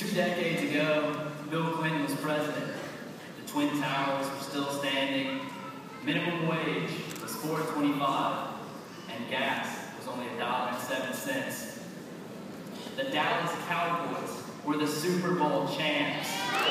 2 decades ago, Bill Clinton was president. The Twin Towers were still standing. Minimum wage was $4.25, and gas was only $1.07. The Dallas Cowboys were the Super Bowl champs.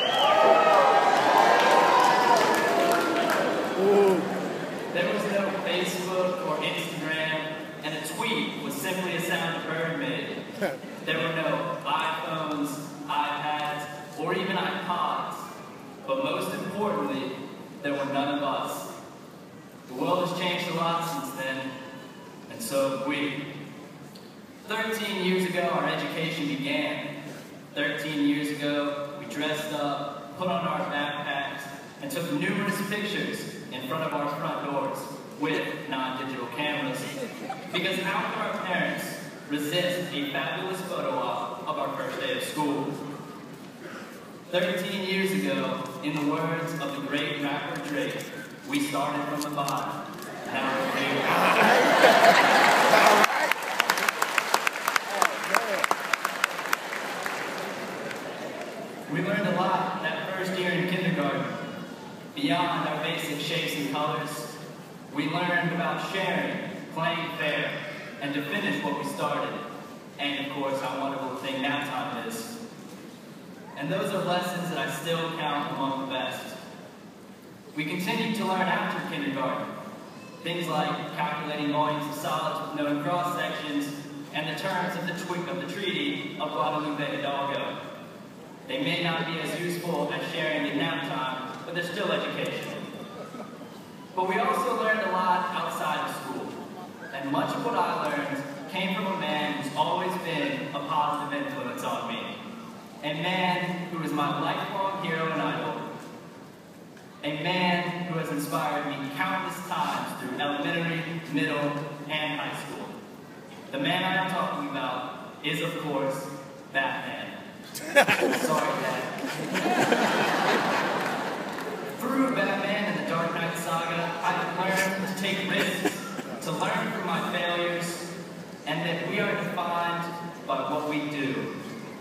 There was no Facebook or Instagram, and a tweet was simply a sound a bird made. There were no iPhones, iPads, or even iPods. But most importantly, there were none of us. The world has changed a lot since then, and so have we. 13 years ago, our education began. 13 years ago, we dressed up, put on our backpacks, and took numerous pictures in front of our front doors with non-digital cameras. Because how could our parents resist a fabulous photo op of our first day of school? 13 years ago, in the words of the great rapper Drake, we started from the bottom. Now we're here. We learned a lot that first year in kindergarten. Beyond our basic shapes and colors, we learned about sharing, playing fair, and to finish what we started. And of course, how wonderful a thing nap time is. And those are lessons that I still count among the best. We continued to learn after kindergarten. Things like calculating volumes of solids with known cross sections and the terms of the Treaty of Guadalupe Hidalgo. They may not be as useful as sharing in nap time, but they're still educational. But we also learned a lot outside of school. And much of what I learned came from a man who's always been a positive influence on me. A man who is my lifelong hero and idol. A man who has inspired me countless times through elementary, middle, and high school. The man I am talking about is, of course, Batman. Sorry, Dad. Through Batman and the Dark Knight saga, I've learned to take risks, to learn from my failures, and that we are defined by what we do.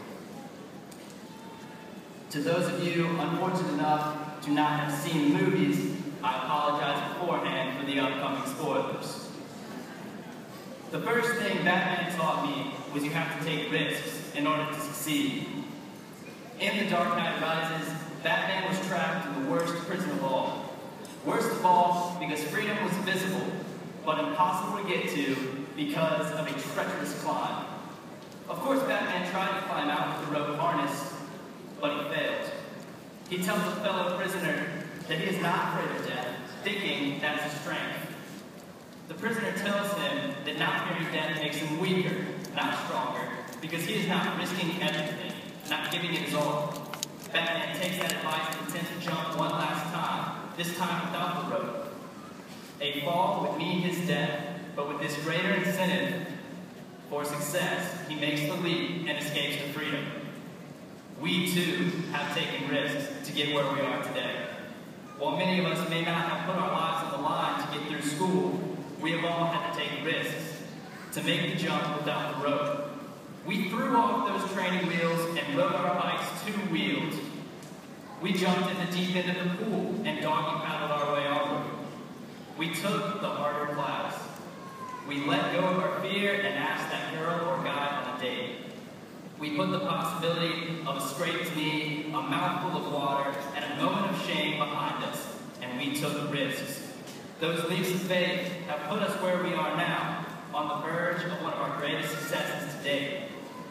To those of you unfortunate enough to not have seen the movies, I apologize beforehand for the upcoming spoilers. The first thing Batman taught me was you have to take risks in order to succeed. In The Dark Knight Rises, Batman was trapped in the worst prison of all. Worst of all, because freedom was visible, but impossible to get to because of a treacherous climb. Of course, Batman tried to climb out with the rope harness, but he failed. He tells a fellow prisoner that he is not afraid of death, thinking that is his strength. The prisoner tells him that not fearing death makes him weaker, not stronger, because he is not risking everything, not giving it his all. Batman takes that advice and intends to jump one last time, this time without the rope. A fall would mean his death, but with this greater incentive for success, he makes the leap and escapes to freedom. We too have taken risks to get where we are today. While many of us may not have put our lives on the line to get through school, we have all had to take risks to make the jump without the rope. We threw off those training wheels and rode our bikes two-wheeled. We jumped in the deep end of the pool and doggy paddled our way onward. We took the harder class. We let go of our fear and asked that girl or guy on a date. We put the possibility of a scraped knee, a mouthful of water, and a moment of shame behind us, and we took risks. Those leaps of faith have put us where we are now, on the verge of one of our greatest successes to date.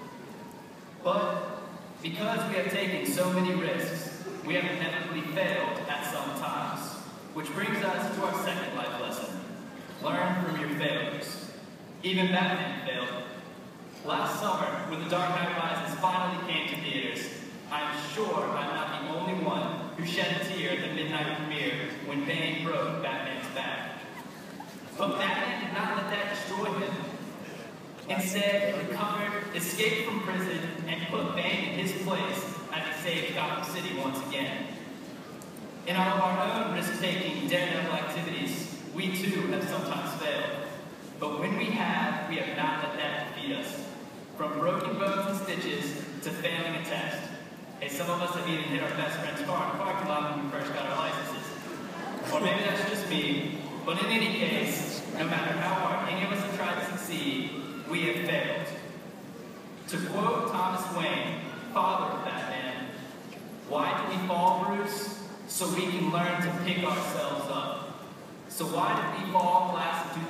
But because we have taken so many risks, we have inevitably failed at some times, which brings us to our second life lesson. Learn from your failures. Even Batman failed. Last summer, when The Dark Knight Rises finally came to theaters, I'm sure I'm not the only one who shed a tear at the midnight premiere when Bane broke Batman's back. But Batman did not let that destroy him. Instead, he recovered, escaped from prison, and put Bane in his place as he saved Gotham City once again. In our own risk-taking, daredevil activities, we too have sometimes failed. But when we have not let that defeat us. From broken bones and stitches to failing a test, Hey, some of us have even hit our best friend's car in the parking lot when we first got our licenses. Or maybe that's just me, but in any case, no matter how hard any of us have tried to succeed, we have failed. To quote Thomas Wayne, father of Batman, why do we fall, Bruce? So we can learn to pick ourselves up. So why did we fall, class of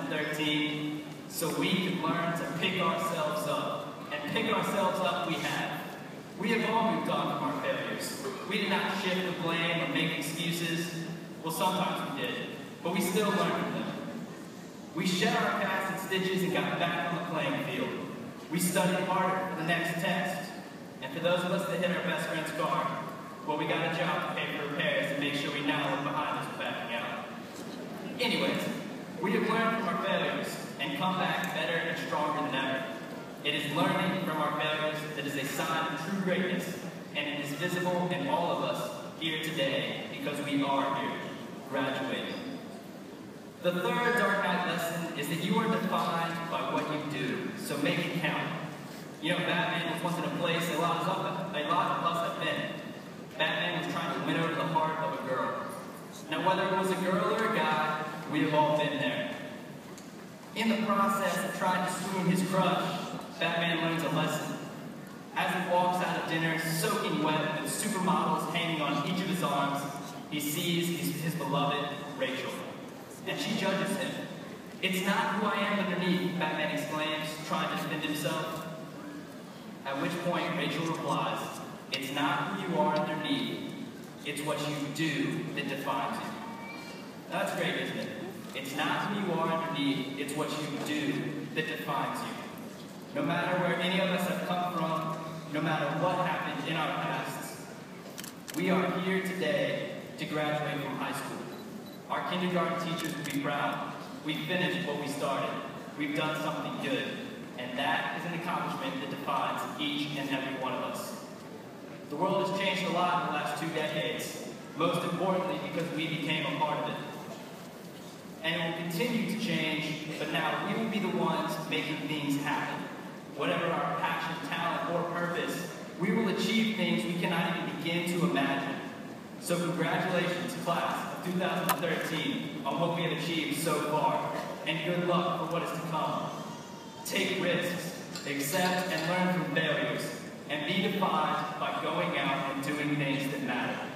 2013? So we can learn to pick ourselves up. And pick ourselves up we have. We have all moved on from our failures. We did not shift the blame or make excuses. Well, sometimes we did, but we still learned from them. We shed our past and stitches and got back on the playing field. We studied harder for the next test. And for those of us that hit our best friend's car, well, we got a job to pay for repairs and make sure we now look behind us backing out. Anyways, we have learned from our failures and come back better and stronger than ever. It is learning from our failures that is a sign of true greatness, and it is visible in all of us here today because we are here, graduating. The third Dark Knight lesson is that you are defined by what you do, so make it count. You know, Batman was once in a place a lot of us have been. Batman was trying to win over the heart of a girl. Now, whether it was a girl or a guy, we have all been there. In the process of trying to swoon his crush, Batman learns a lesson. As he walks out of dinner, soaking wet with supermodels hanging on each of his arms, he sees his beloved Rachel. And she judges him. It's not who I am underneath, Batman exclaims, trying to defend himself. At which point, Rachel replies, it's not who you are underneath, it's what you do that defines you. Now, that's great, isn't it? It's not who you are underneath, it's what you do that defines you. No matter where any of us have come from, no matter what happened in our pasts, we are here today to graduate from high school. Our kindergarten teachers will be proud. We finished what we started. We've done something good. And that is an accomplishment that defines each and every one of us. The world has changed a lot in the last 2 decades, most importantly because we became a part of it. And it will continue to change, but now we will be the ones making things happen. Whatever our passion, talent, or purpose, we will achieve things we cannot even begin to imagine. So congratulations, class of 2013, on what we have achieved so far, and good luck for what is to come. Take risks, accept and learn from failures, and be defined by going out and doing things that matter.